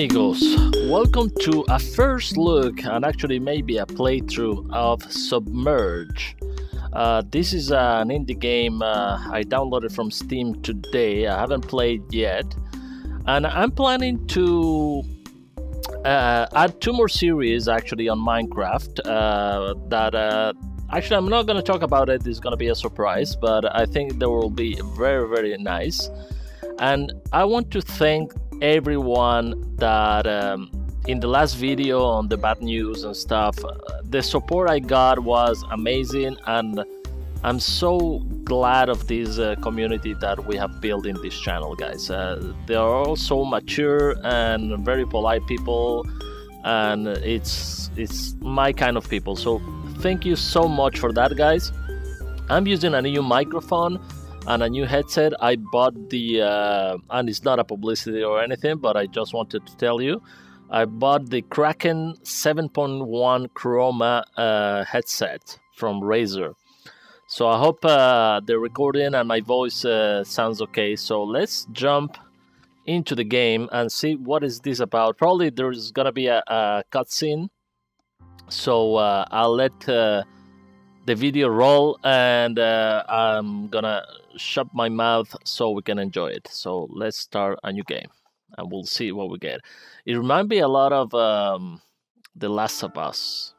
amigos, welcome to a first look and actually maybe a playthrough of Submerged. This is an indie game I downloaded from Steam today. I haven't played yet, and I'm planning to add two more series actually on Minecraft actually I'm not going to talk about it. It's going to be a surprise, but I think they will be very nice. And I want to thank everyone that in the last video on the bad news and stuff, the support I got was amazing, and I'm so glad of this community that we have built in this channel, guys. They are all so mature and very polite people, and it's my kind of people, so thank you so much for that, guys. I'm using a new microphone and a new headset. I bought the and it's not a publicity or anything, but I just wanted to tell you, I bought the Kraken 7.1 Chroma headset from Razer. So I hope the recording and my voice sounds okay. So let's jump into the game and see what is this about. Probably there's gonna be a cutscene, so I'll let the video roll, and I'm gonna shut my mouth so we can enjoy it. So let's start a new game and we'll see what we get. It reminds me a lot of The Last of Us.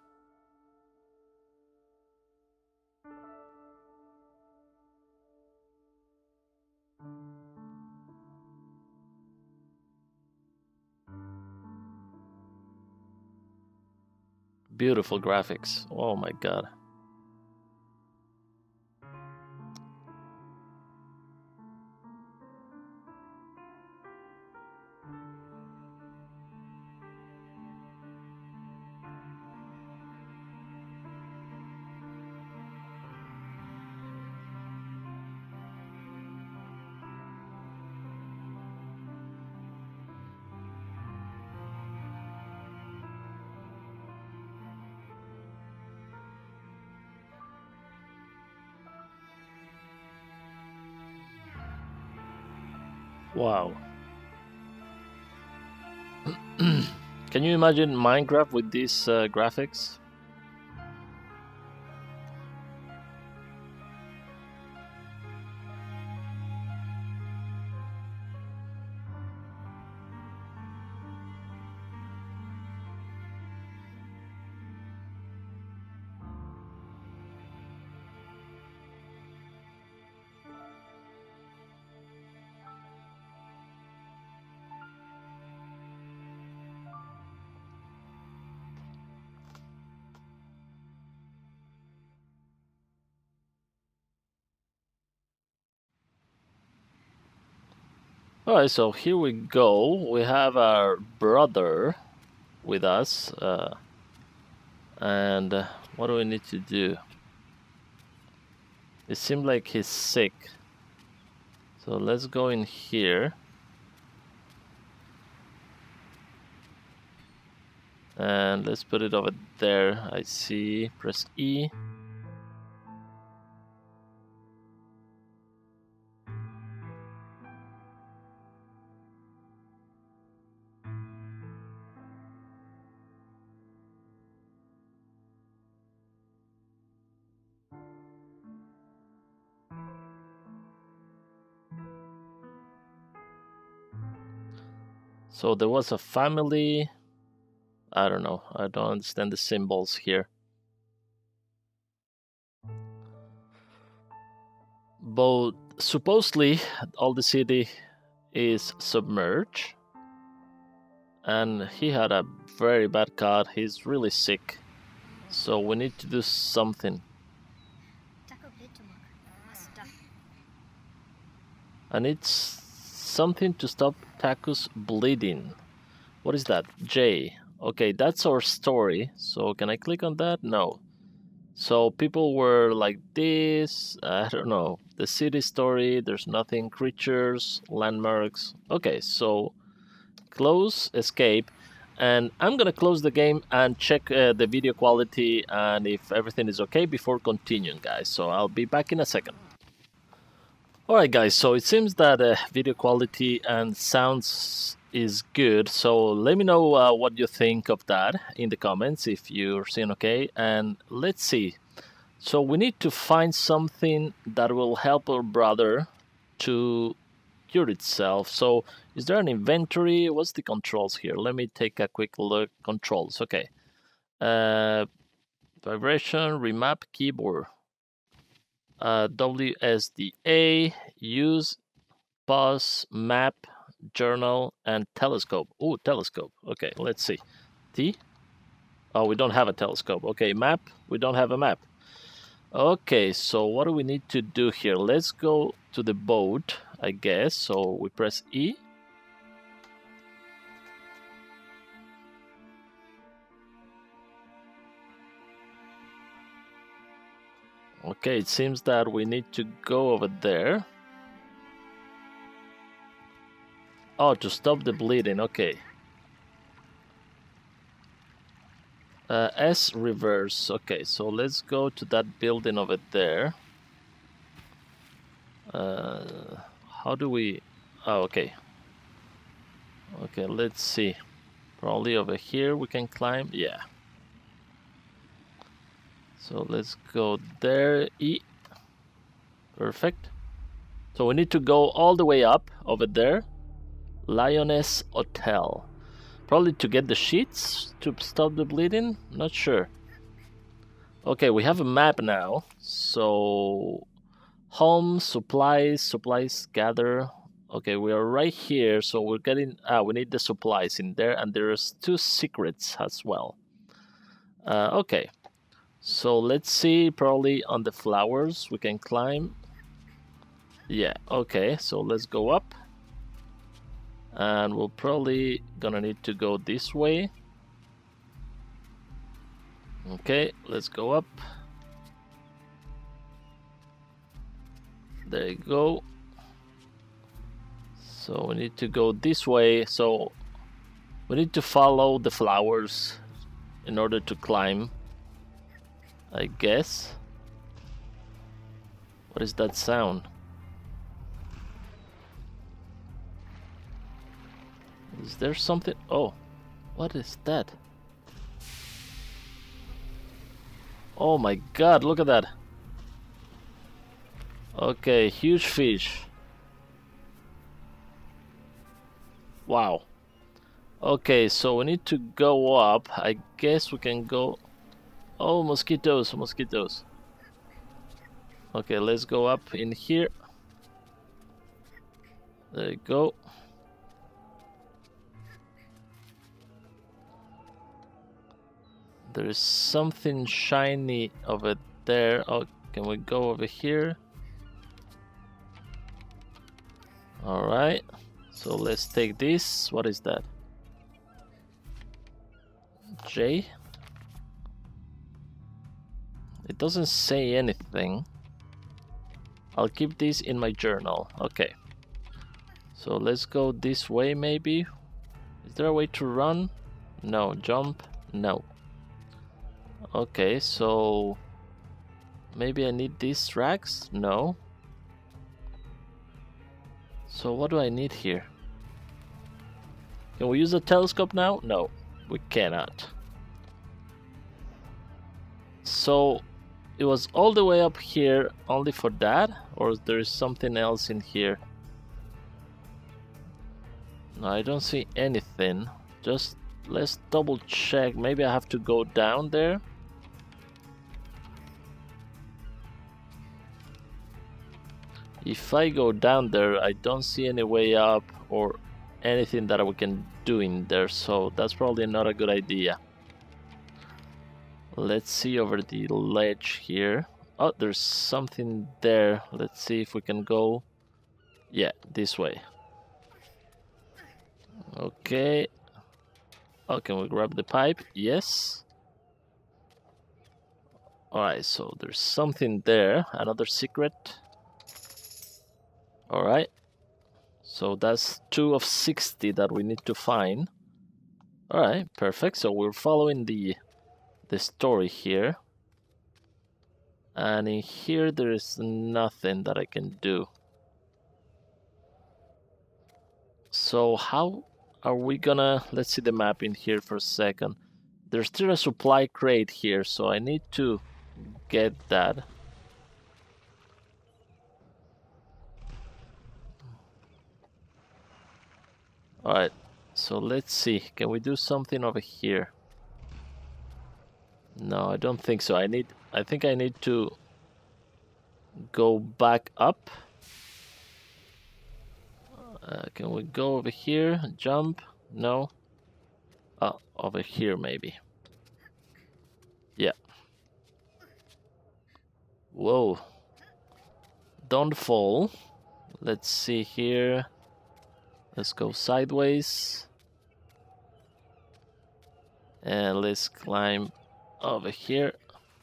Beautiful graphics. Oh my god. Wow. Can you imagine Minecraft with these graphics? Alright, so here we go. We have our brother with us. And what do we need to do? It seems like he's sick. So let's go in here. And let's put it over there. I see. Press E. So there was a family. I don't know. I don't understand the symbols here. But supposedly all the city is submerged. And he had a very bad cut. He's really sick. So we need to do something. I need something to stop Taku's bleeding. What is that? J. Okay, that's our story. So can I click on that? No. So people were like this. I don't know. The city story. There's nothing. Creatures. Landmarks. Okay, so close, escape. And I'm gonna close the game and check the video quality and if everything is okay before continuing, guys. So I'll be back in a second. Alright guys, so it seems that video quality and sounds is good. So let me know what you think of that in the comments if you're seeing okay. And let's see. So we need to find something that will help our brother to cure itself. So is there an inventory? What's the controls here? Let me take a quick look. Controls. Okay. Vibration, remap keyboard. WSDA, use, pause, map, journal, and telescope. Oh, telescope. Okay, let's see. T? Oh, we don't have a telescope. Okay, map. We don't have a map. Okay, so what do we need to do here? Let's go to the boat, I guess. So we press E. Okay, it seems that we need to go over there. Oh, to stop the bleeding. Okay. S reverse. Okay, so let's go to that building over there. How do we... Oh, okay. Okay, let's see. Probably over here we can climb. Yeah. So let's go there. E. Perfect. So we need to go all the way up over there. Lioness Hotel. Probably to get the sheets to stop the bleeding. Not sure. Okay, we have a map now. So home, supplies gather. Okay, we are right here. So we're getting. We need the supplies in there, and there's 2 secrets as well. Okay. So let's see, probably on the flowers we can climb. Yeah, okay, so let's go up. And we're probably gonna need to go this way. Okay, let's go up. There you go. So we need to go this way. So we need to follow the flowers in order to climb, I guess. What is that sound? Is there something? Oh, what is that? Oh my god, look at that. Okay, huge fish. Wow. Okay, so we need to go up. I guess we can go... Oh, mosquitoes, mosquitoes. Okay, let's go up in here. There you go. There is something shiny over there. Oh, can we go over here? Alright. So let's take this. What is that? J? It doesn't say anything. I'll keep this in my journal. Okay. So let's go this way maybe. Is there a way to run? No. Jump? No. Okay, so maybe I need these racks? No. So what do I need here? Can we use a telescope now? No, we cannot. So it was all the way up here only for that? Or there is something else in here? No, I don't see anything. Just let's double check. Maybe I have to go down there. If I go down there, I don't see any way up or anything that we can do in there, so that's probably not a good idea. Let's see over the ledge here. Oh, there's something there. Let's see if we can go. Yeah, this way. Okay. Oh, can we grab the pipe? Yes. Alright, so there's something there. Another secret. Alright, so that's 2 of 60 that we need to find. Alright, perfect. So we're following the story here. And in here there is nothing that I can do. So how are we gonna... Let's see the map in here for a second. There's still a supply crate here, so I need to get that. Alright, so let's see. Can we do something over here? No, I don't think so. I think I need to go back up. Can we go over here? Jump? No. Oh, over here maybe. Yeah. Whoa. Don't fall. Let's see here. Let's go sideways. And let's climb over here.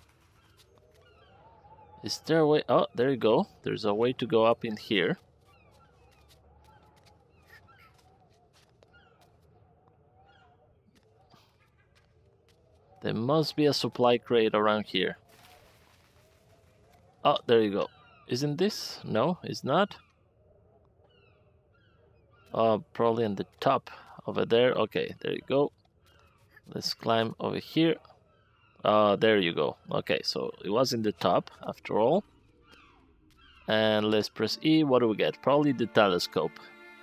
Is there a way? Oh, there you go. There's a way to go up in here. There must be a supply crate around here. Oh, there you go. Isn't this? No, it's not. Oh, probably on the top over there. Okay, there you go. Let's climb over here. There you go. Okay, so it was in the top after all. And let's press E. What do we get? Probably the telescope.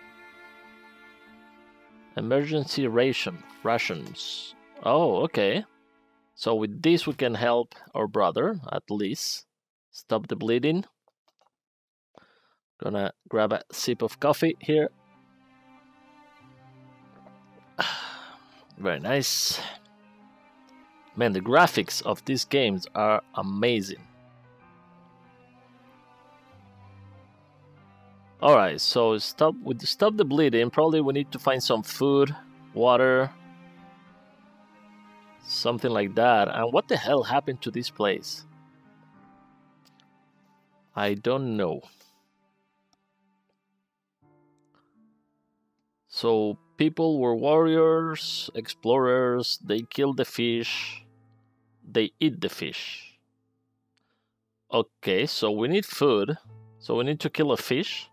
Emergency rations. Oh, okay. So with this we can help our brother, at least. Stop the bleeding. Gonna grab a sip of coffee here. Very nice. Man, the graphics of these games are amazing. Alright, so stop the bleeding. Probably we need to find some food, water, something like that. And what the hell happened to this place? I don't know. So people were warriors, explorers, they killed the fish, they eat the fish. Okay, so we need food, so we need to kill a fish.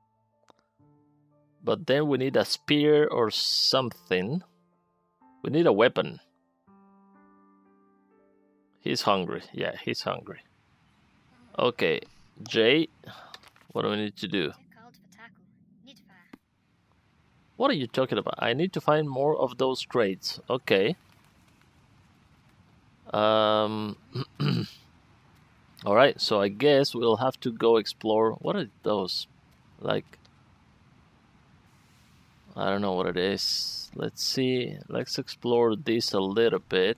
But then we need a spear or something. We need a weapon. He's hungry, yeah, he's hungry. Okay, Jay, what do we need to do? What are you talking about? I need to find more of those crates. Okay. Alright, so I guess we'll have to go explore. What are those? Like, I don't know what it is. Let's see. Let's explore this a little bit.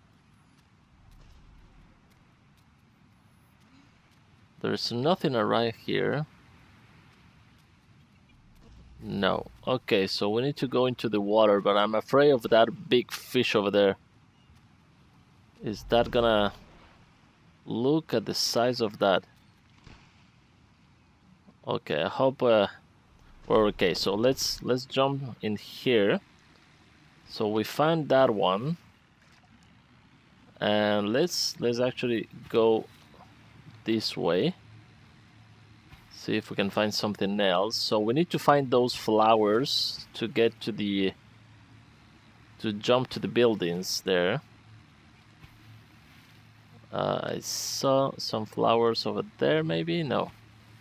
There's nothing around here. No. Okay, so we need to go into the water, but I'm afraid of that big fish over there. Is that gonna... Look at the size of that. Okay, I hope we're okay. So let's jump in here. So we found that one. And let's actually go this way. See if we can find something else. So we need to find those flowers to get to the... to jump to the buildings there. I saw some flowers over there, maybe? No.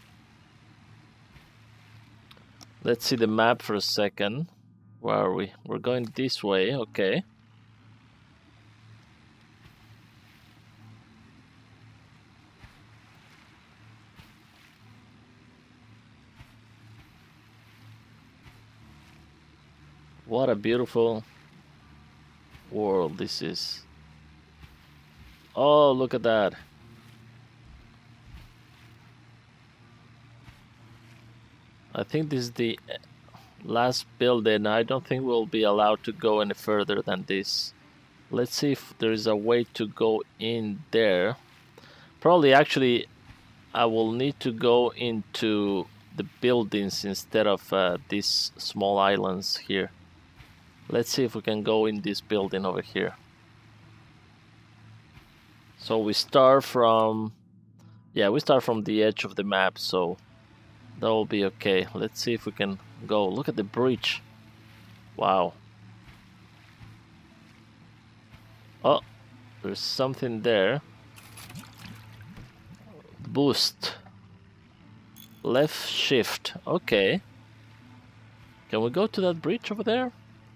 Let's see the map for a second. Where are we? We're going this way, okay. What a beautiful world this is. Oh, look at that. I think this is the last building. I don't think we'll be allowed to go any further than this. Let's see if there is a way to go in there. Probably actually I will need to go into the buildings instead of these small islands here. Let's see if we can go in this building over here. So we start from... yeah, we start from the edge of the map, so that will be okay. Let's see if we can go. Look at the bridge. Wow. Oh, there's something there. Boost. Left shift. Okay. Can we go to that bridge over there?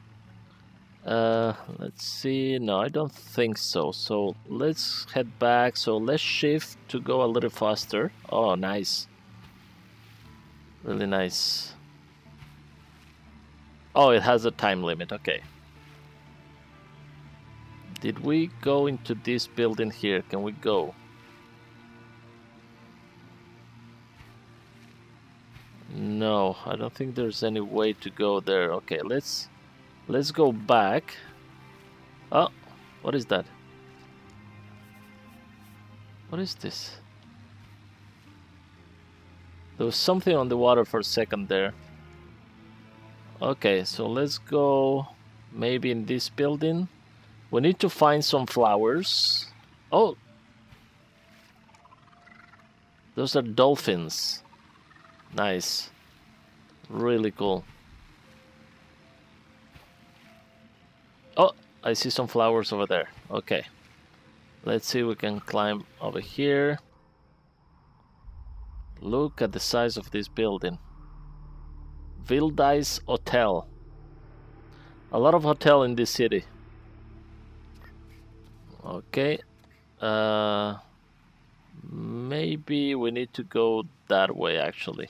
Let's see. No, I don't think so. So let's head back. So let's shift to go a little faster. Oh, nice. Really nice. Oh, it has a time limit. Okay. Did we go into this building here? Can we go? No, I don't think there's any way to go there. Okay, let's go back. Oh, what is that? What is this? There was something on the water for a second there. Okay, so let's go maybe in this building. We need to find some flowers. Oh, those are dolphins. Nice. Really cool. Oh, I see some flowers over there. Okay. Let's see if we can climb over here. Look at the size of this building. Vildice Hotel. A lot of hotel in this city. Okay. Maybe we need to go that way actually.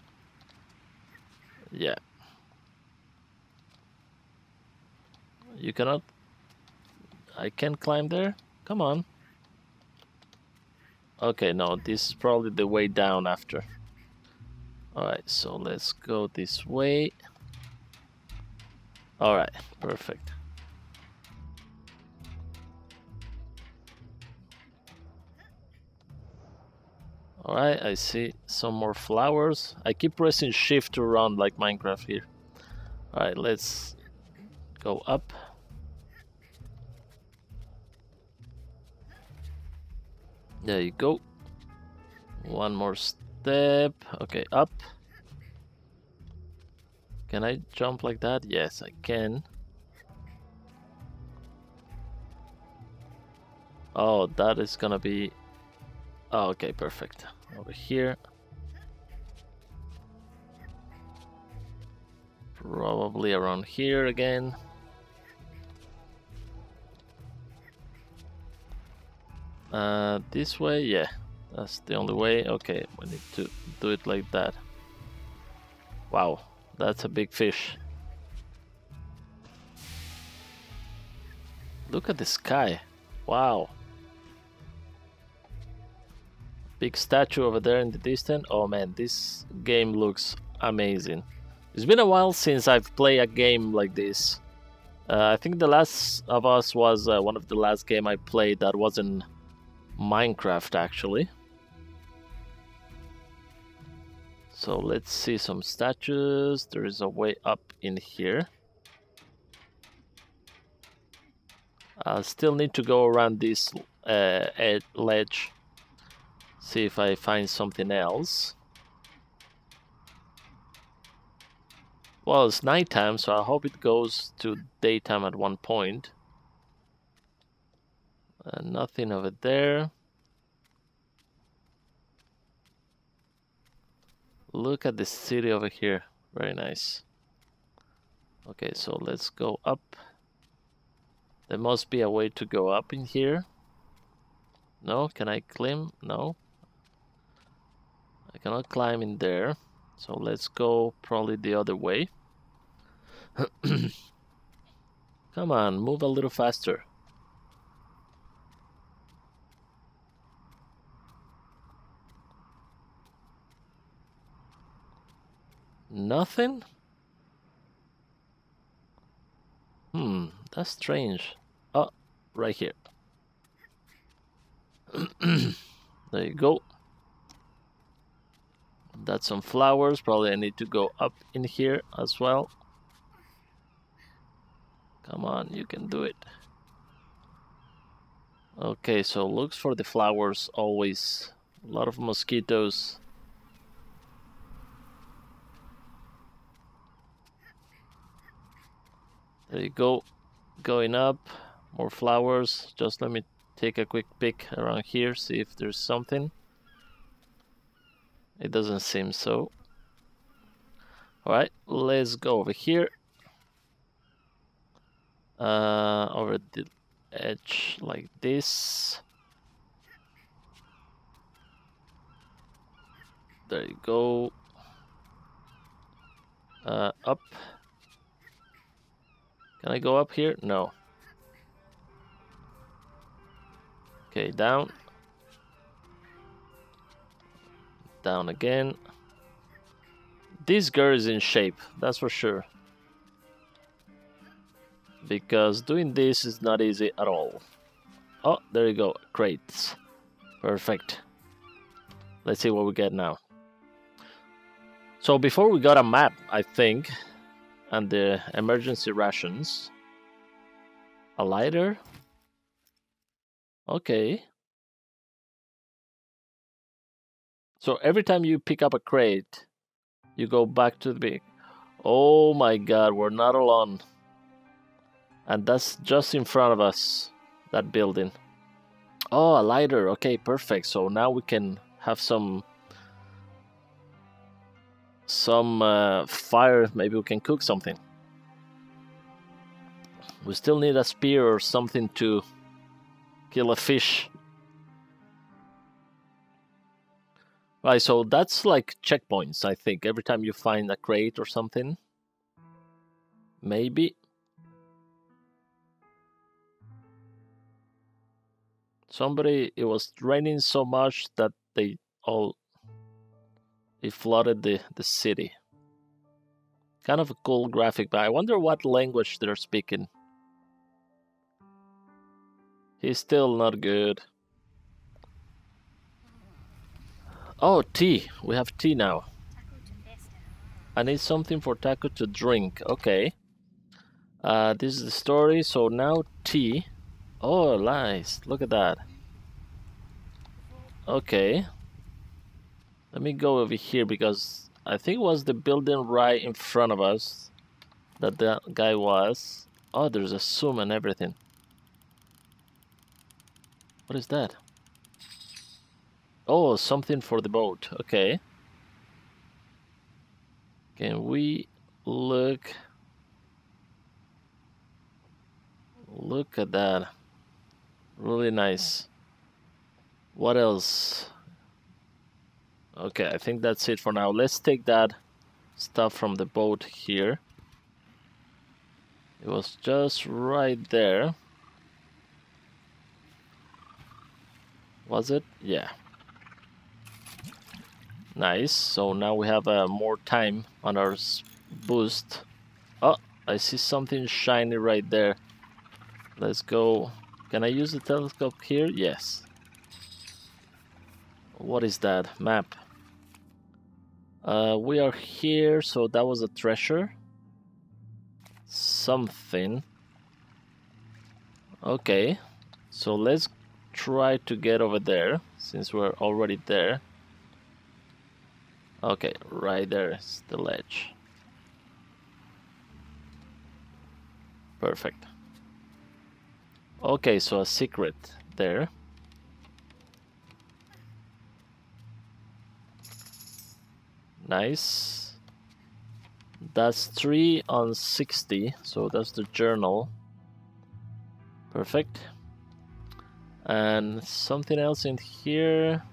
Yeah. You cannot... I can't climb there? Come on. Okay, no, this is probably the way down after. Alright, so let's go this way. Alright, perfect. Alright, I see some more flowers. I keep pressing shift to run like Minecraft here. Alright, let's go up. There you go. One more step. Okay, up. Can I jump like that? Yes, I can. Oh, that is gonna be... Oh, okay, perfect. Over here. Probably around here again. This way? Yeah, that's the only way. Okay, we need to do it like that. Wow, that's a big fish. Look at the sky. Wow. Big statue over there in the distance. Oh man, this game looks amazing. It's been a while since I've played a game like this. I think The Last of Us was one of the last game I played that wasn't Minecraft actually. So let's see some statues. There is a way up in here. I still need to go around this ledge. See if I find something else. Well, it's nighttime, so I hope it goes to daytime at one point. Nothing over there. Look at the city over here. Very nice. Okay, so let's go up. There must be a way to go up in here. No, can I climb? No. I cannot climb in there. So let's go probably the other way. Come on, move a little faster. Nothing? That's strange. Oh, right here. There you go. That's some flowers. Probably I need to go up in here as well. Come on, you can do it. Okay, so looks for the flowers always. A lot of mosquitoes. There you go. Going up. More flowers. Just let me take a quick peek around here, see if there's something. It doesn't seem so. Alright, let's go over here. Over the edge like this. There you go. Up. Can I go up here? No. Okay, down. Down again. This girl is in shape, that's for sure. Because doing this is not easy at all. Oh, there you go. Crates. Perfect. Let's see what we get now. So before we got a map, I think, and the emergency rations. A lighter? Okay. So every time you pick up a crate, you go back to the big. Oh my god, we're not alone. And that's just in front of us, that building. Oh, a lighter. Okay, perfect. So now we can have some fire. Maybe we can cook something. We still need a spear or something to kill a fish. Right, so that's like checkpoints, I think. Every time you find a crate or something. Maybe. It was raining so much that it flooded the city. Kind of a cool graphic, but I wonder what language they're speaking. He's still not good. Oh, tea. We have tea now. I need something for Taco to drink. Okay. This is the story. So now tea. Oh, nice. Look at that. Okay. Let me go over here because I think it was the building right in front of us that guy was. Oh, there's a zoom and everything. What is that? Oh, something for the boat. Okay. Can we look? Look at that. Really nice. What else? Okay, I think that's it for now. Let's take that stuff from the boat here. It was just right there. Was it? Yeah. Nice. So now we have more time on our boost. Oh, I see something shiny right there. Let's go. Can I use the telescope here? Yes. What is that? Map. We are here, so that was a treasure. Something. Okay. So let's try to get over there, since we're already there. Okay, right there is the ledge. Perfect. Okay, so a secret there. Nice. That's 3 on 60, so that's the journal. Perfect. And something else in here.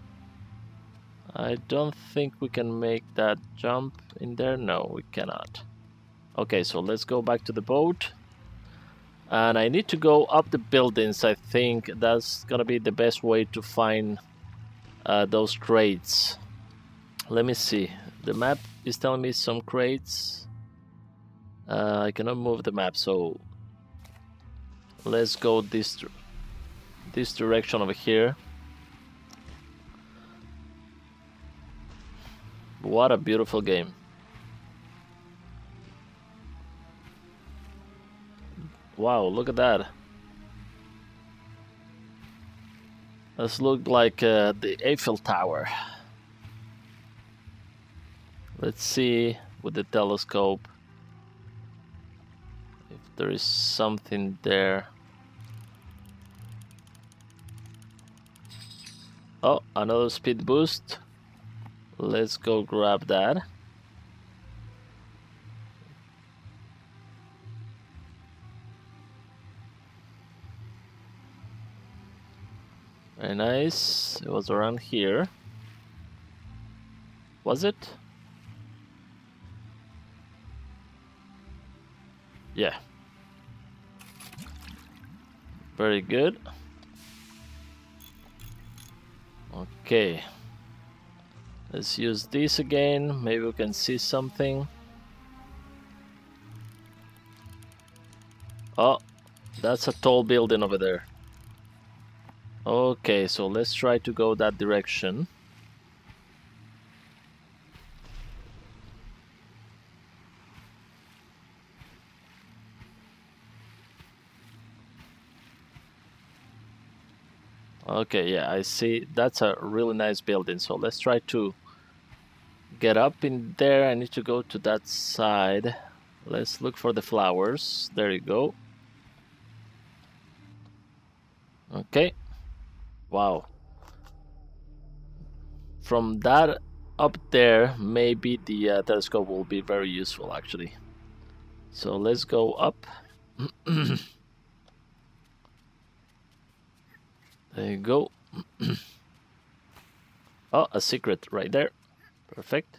I don't think we can make that jump in there. No, we cannot. Okay, so let's go back to the boat. And I need to go up the buildings. I think that's gonna be the best way to find those crates. Let me see. The map is telling me some crates. I cannot move the map, so let's go this direction over here. What a beautiful game. Wow, look at that. This looked like the Eiffel Tower. Let's see with the telescope if there is something there. Oh, another speed boost. Let's go grab that. Very nice. It was around here. Was it? Yeah. Very good. Okay. Let's use this again. Maybe we can see something. Oh, that's a tall building over there. Okay, so let's try to go that direction. Okay, yeah, I see. That's a really nice building. So let's try to get up in there. I need to go to that side. Let's look for the flowers. There you go. Okay. Wow. From that up there, maybe the telescope will be very useful, actually. So let's go up. There you go. Oh, a secret right there. Perfect.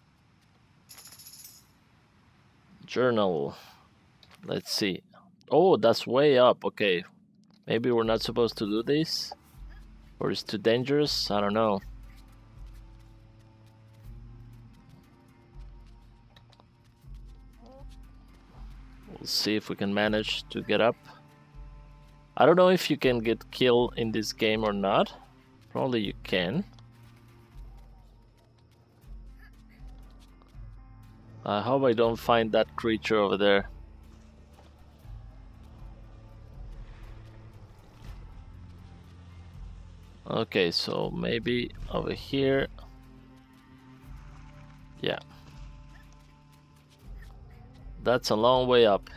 Journal. Let's see. Oh, that's way up. Okay. Maybe we're not supposed to do this. Or it's too dangerous. I don't know. We'll see if we can manage to get up. I don't know if you can get killed in this game or not. Probably you can. I hope I don't find that creature over there. Okay, so maybe over here. Yeah. That's a long way up.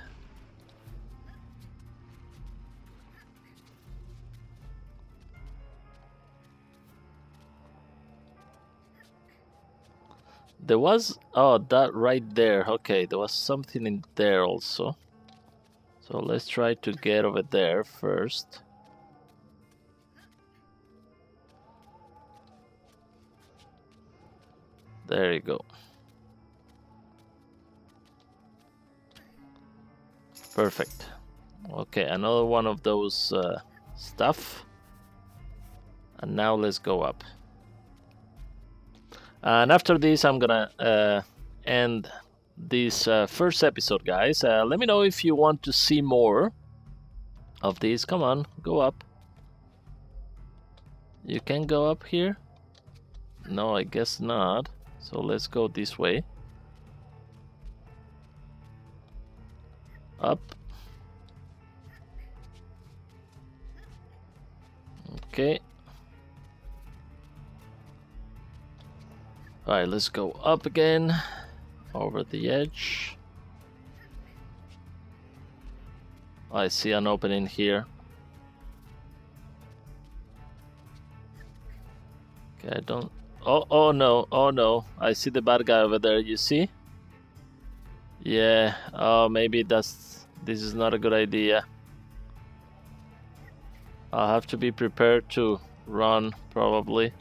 There was, oh, that right there. Okay, there was something in there also. So let's try to get over there first. There you go. Perfect. Okay, another one of those stuff. And now let's go up. And after this, I'm gonna end this first episode, guys. Let me know if you want to see more of these. Come on, go up. You can go up here? No, I guess not. So let's go this way. Up. Okay. Alright, let's go up again. Over the edge. I see an opening here. Okay, I don't... Oh no, oh no. I see the bad guy over there, you see? Yeah, oh, maybe this is not a good idea. I'll have to be prepared to run, probably.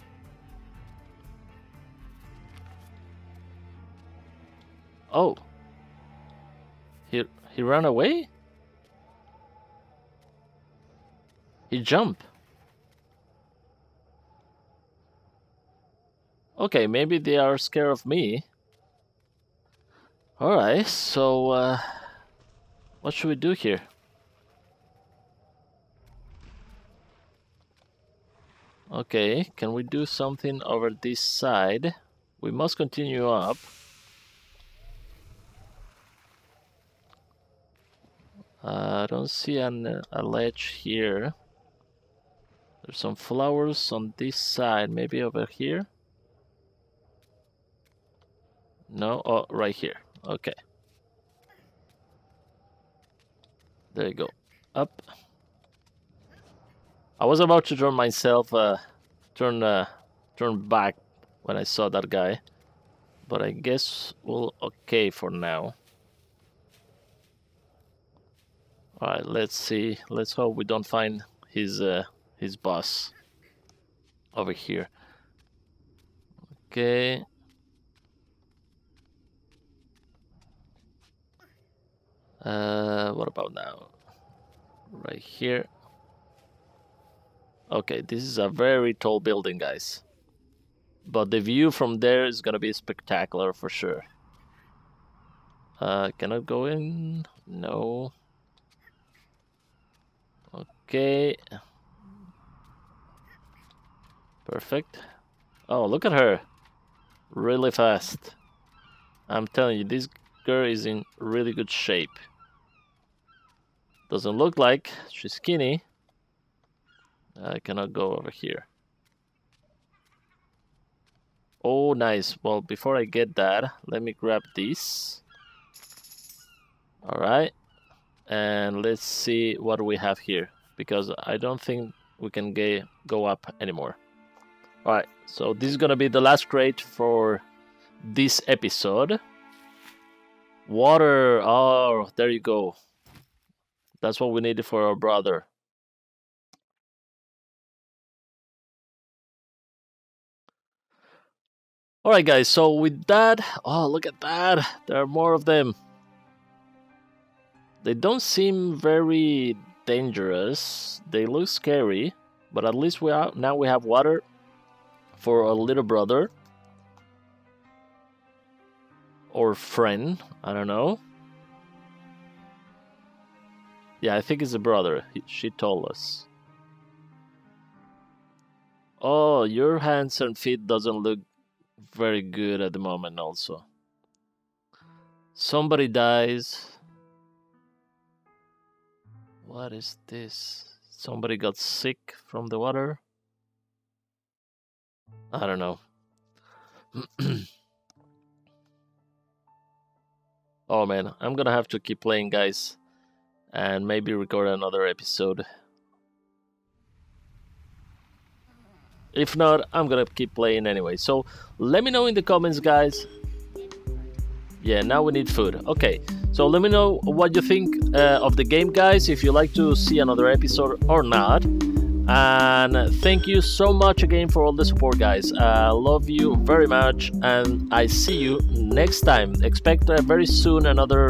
Oh. He ran away? He jumped. Okay, maybe they are scared of me. Alright, so what should we do here? Okay, can we do something over this side? We must continue up. I don't see a ledge here. There's some flowers on this side, maybe over here? No, oh, right here. Okay. There you go. Up. I was about to turn myself, turn back when I saw that guy, but I guess we'll okay for now. All right, let's see. Let's hope we don't find his boss over here. Okay. What about now? Right here. Okay, this is a very tall building, guys. But the view from there is gonna be spectacular for sure. Can I go in? No. Okay. Perfect. Oh, look at her. Really fast. I'm telling you, this girl is in really good shape. Doesn't look like she's skinny. I cannot go over here. Oh, nice. Well, before I get that, let me grab this. All right. And let's see what we have here, because I don't think we can go up anymore. All right. So this is going to be the last crate for this episode. Water. Oh, there you go. That's what we needed for our brother. Alright guys, so with that, oh look at that, there are more of them. They don't seem very dangerous, they look scary, but at least now we have water for our little brother. Or friend, I don't know. Yeah, I think it's a brother, she told us. Oh, your hands and feet doesn't look very good at the moment also. Somebody dies. What is this? Somebody got sick from the water? I don't know. Oh man, I'm gonna have to keep playing, guys, and maybe record another episode. If not, I'm gonna keep playing anyway. So let me know in the comments, guys. Yeah, now we need food. Okay, so let me know what you think of the game, guys, if you like to see another episode or not. And thank you so much again for all the support, guys. I love you very much, and I see you next time. Expect very soon another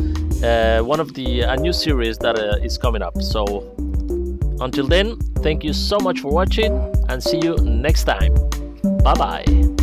a new series that is coming up. So until then, thank you so much for watching, and see you next time. Bye bye.